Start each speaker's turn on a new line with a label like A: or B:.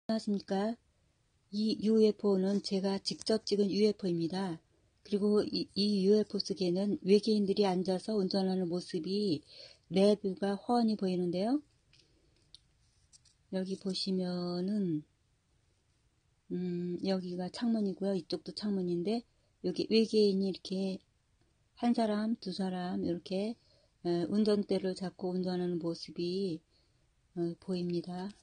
A: 안녕하십니까. 이 UFO는 제가 직접 찍은 UFO입니다. 그리고 이 UFO 속에는 외계인들이 앉아서 운전하는 모습이 내부가 훤히 보이는데요. 여기 보시면은 여기가 창문이고요. 이쪽도 창문인데 여기 외계인이 이렇게 한 사람, 두 사람 이렇게 운전대를 잡고 운전하는 모습이 보입니다.